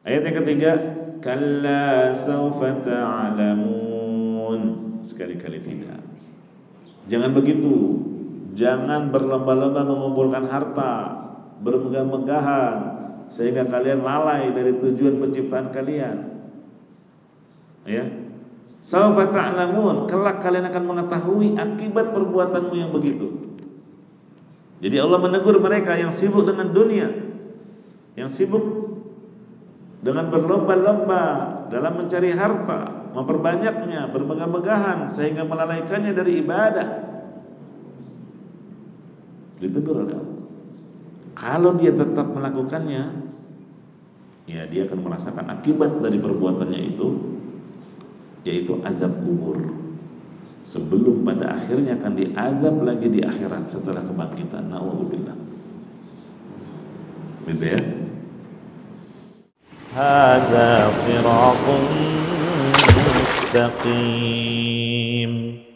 Ayat yang ketiga, kalla sawfa ta'lamun. Sekali-kali tidak. Jangan begitu. Jangan berlomba-lomba mengumpulkan harta, bermegah-megahan sehingga kalian lalai dari tujuan penciptaan kalian. Ya. Sawfa ta'lamun, kelak kalian akan mengetahui akibat perbuatanmu yang begitu. Jadi Allah menegur mereka yang sibuk dengan dunia, yang sibuk dengan berlomba-lomba dalam mencari harta, memperbanyaknya, bermegah-megahan sehingga melalaikannya dari ibadah. Ditegur oleh Allah. Kalau dia tetap melakukannya, ya dia akan merasakan akibat dari perbuatannya itu, yaitu azab kubur. Sebelum pada akhirnya akan diazab lagi di akhirat setelah kebangkitan. Na'udzubillah. Gitu ya. Hadza sirathun mustaqim.